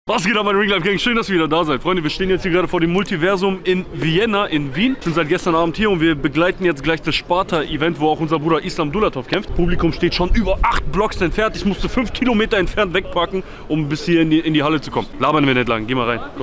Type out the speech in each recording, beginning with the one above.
Was geht ab, mein Ring Life Gang? Schön, dass ihr wieder da seid. Freunde, wir stehen jetzt hier gerade vor dem Multiversum in Vienna, in Wien. Sind seit gestern Abend hier und wir begleiten jetzt gleich das Sparta-Event, wo auch unser Bruder Islam Dulatov kämpft. Publikum steht schon über 8 Blocks entfernt. Ich musste 5 Kilometer entfernt wegpacken, um bis hier in die Halle zu kommen. Labern wir nicht lang. Geh mal rein. Komm.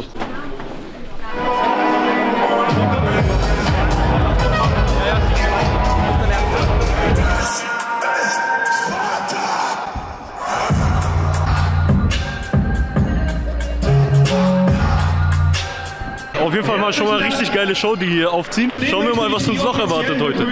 Auf jeden Fall mal schon mal richtig geile Show, die hier aufziehen. Schauen wir mal, was uns noch erwartet heute.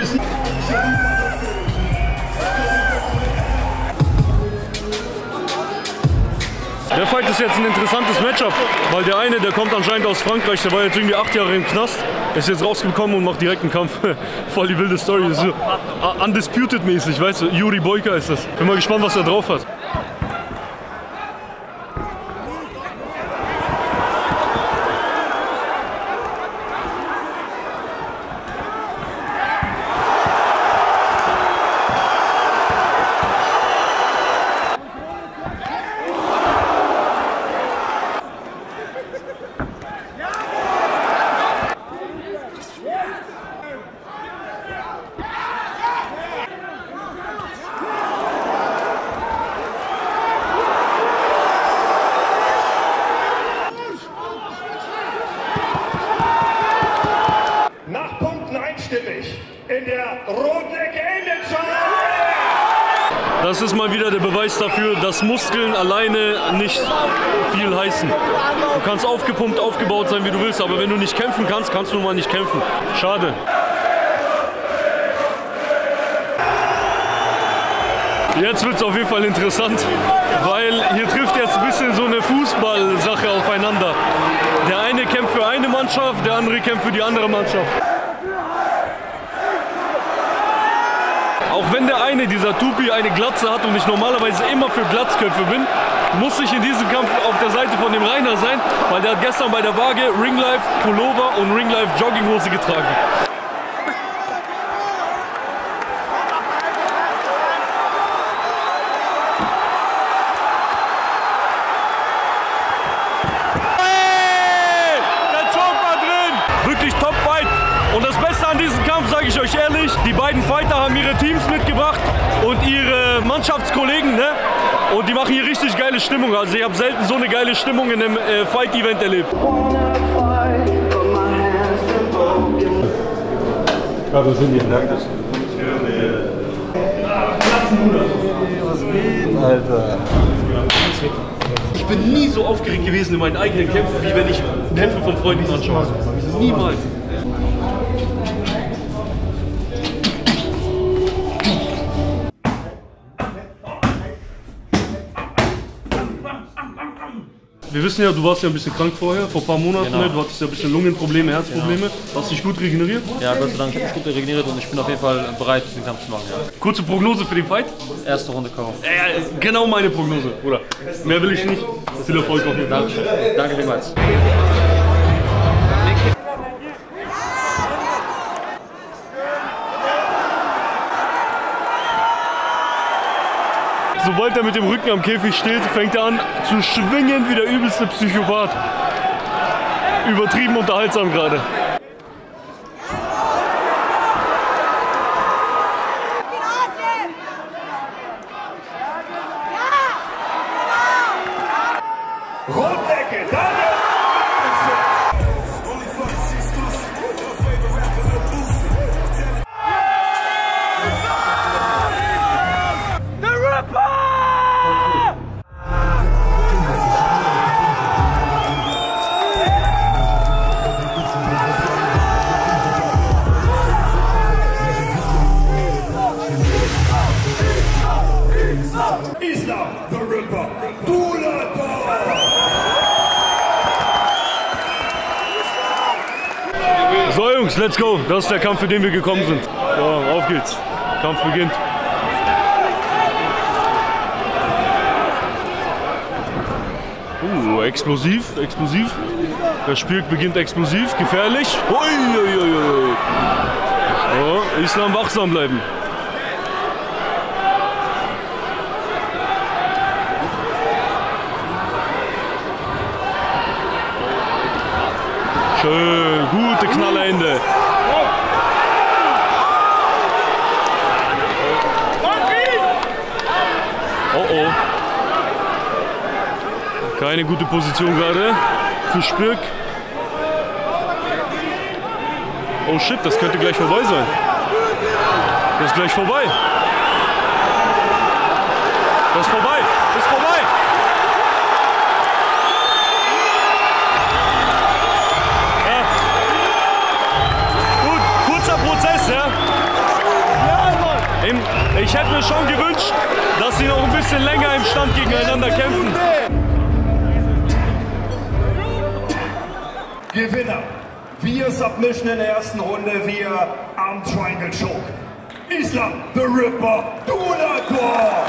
Der Fight ist jetzt ein interessantes Matchup, weil der eine, der kommt anscheinend aus Frankreich, der war jetzt irgendwie 8 Jahre im Knast, ist jetzt rausgekommen und macht direkt einen Kampf. Voll die wilde Story, das ist so undisputed-mäßig, weißt du, Juri Boyka ist das. Bin mal gespannt, was er drauf hat. In der roten Ecke Illichai! Das ist mal wieder der Beweis dafür, dass Muskeln alleine nicht viel heißen. Du kannst aufgepumpt, aufgebaut sein, wie du willst, aber wenn du nicht kämpfen kannst, kannst du mal nicht kämpfen. Schade. Jetzt wird es auf jeden Fall interessant, weil hier trifft jetzt ein bisschen so eine Fußballsache aufeinander. Der eine kämpft für eine Mannschaft, der andere kämpft für die andere Mannschaft. Auch wenn der eine, dieser Tupi, eine Glatze hat und ich normalerweise immer für Glatzköpfe bin, muss ich in diesem Kampf auf der Seite von dem Rainer sein, weil der hat gestern bei der Waage Ring Life Pullover und Ring Life Jogginghose getragen. Und das Beste an diesem Kampf, sage ich euch ehrlich, die beiden Fighter haben ihre Teams mitgebracht und ihre Mannschaftskollegen, ne? Und die machen hier richtig geile Stimmung. Also ich habe selten so eine geile Stimmung in einem Fight-Event erlebt. Ja, was sind die? Danke. Was geht, Alter? Ich bin nie so aufgeregt gewesen in meinen eigenen Kämpfen, wie wenn ich Kämpfe von Freunden anschaue. Niemals. Wir wissen ja, du warst ja ein bisschen krank vorher, vor ein paar Monaten. Genau. Ne? Du hattest ja ein bisschen Lungenprobleme, Herzprobleme. Genau. Hast dich gut regeneriert? Ja, Gott sei Dank, ich habe mich gut regeneriert und ich bin auf jeden Fall bereit, den Kampf zu machen. Ja. Kurze Prognose für den Fight? Erste Runde K.O. Genau meine Prognose, Bruder. Mehr will ich nicht. Viel Erfolg auf jeden Fall. Danke vielmals. Sobald er mit dem Rücken am Käfig steht, fängt er an zu schwingen wie der übelste Psychopath. Übertrieben unterhaltsam gerade. Rotdecke, Daniel! Islam, the Ripper, Dulatov! So Jungs, let's go. Das ist der Kampf, für den wir gekommen sind. So, auf geht's. Kampf beginnt. Explosiv, explosiv. Das Spiel beginnt explosiv, gefährlich. Ui, ui, ui, ui. So, Islam wachsam bleiben. Schön, gute Knallerhände. Oh oh. Keine gute Position gerade für Spürk. Oh shit, das könnte gleich vorbei sein. Das ist gleich vorbei. Das ist vorbei. Das ist vorbei. Ja. Gut, kurzer Prozess, ja. Ich hätte mir schon gewünscht, dass sie noch ein bisschen länger im Stand gegeneinander kämpfen. Gewinner. Via Submission in der ersten Runde, via Arm Triangle Choke. Islam the Ripper Dulator.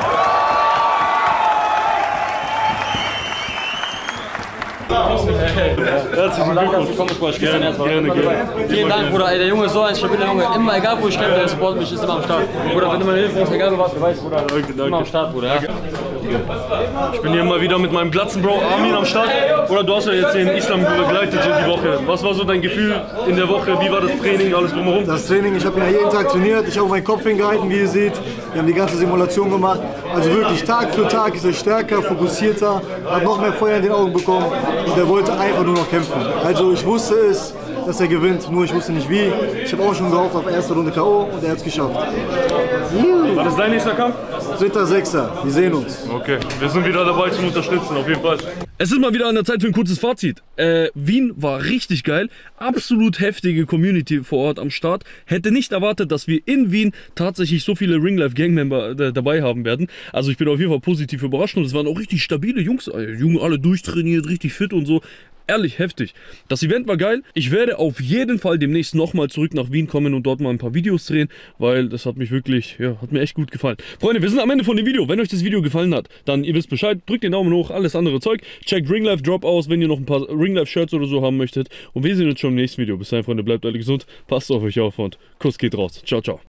Herzlichen Glückwunsch. Gerne. Vielen Dank, Bruder. Ey, der Junge ist so ein stabiler Junge. Immer, egal wo ich kämpfe, der supportet mich, ist immer am Start. Bruder, wenn du meine Hilfe brauchst, egal wo was, du weißt, Bruder. Danke. Immer am Start, Bruder. Ja? Ich bin hier mal wieder mit meinem Glatzen-Bro Armin am Start. Oder du hast ja jetzt den Islam begleitet so die Woche. Was war so dein Gefühl in der Woche? Wie war das Training, alles drumherum? Das Training, ich habe ja jeden Tag trainiert. Ich habe meinen Kopf hingehalten, wie ihr seht. Wir haben die ganze Simulation gemacht. Also wirklich Tag für Tag ist er stärker, fokussierter, hat noch mehr Feuer in den Augen bekommen und er wollte einfach nur noch kämpfen. Also ich wusste es, dass er gewinnt, nur ich wusste nicht wie. Ich habe auch schon gehofft auf erste Runde K.O. und er hat es geschafft. War das dein nächster Kampf? 3.6. Wir sehen uns. Okay, wir sind wieder dabei zum Unterstützen, auf jeden Fall. Es ist mal wieder an der Zeit für ein kurzes Fazit. Wien war richtig geil, absolut heftige Community vor Ort am Start. Hätte nicht erwartet, dass wir in Wien tatsächlich so viele Ringlife Gang-Member dabei haben werden. Also ich bin auf jeden Fall positiv überrascht und es waren auch richtig stabile Jungs. Junge, alle durchtrainiert, richtig fit und so. Ehrlich heftig. Das Event war geil. Ich werde auf jeden Fall demnächst nochmal zurück nach Wien kommen und dort mal ein paar Videos drehen, weil das hat mich wirklich, ja, hat mir echt gut gefallen. Freunde, wir sind am Ende von dem Video. Wenn euch das Video gefallen hat, dann ihr wisst Bescheid, drückt den Daumen hoch, alles andere Zeug. Checkt Ringlife Drop aus, wenn ihr noch ein paar Ringlife Shirts oder so haben möchtet. Und wir sehen uns schon im nächsten Video. Bis dahin, Freunde, bleibt alle gesund, passt auf euch auf und Kuss geht raus. Ciao, ciao.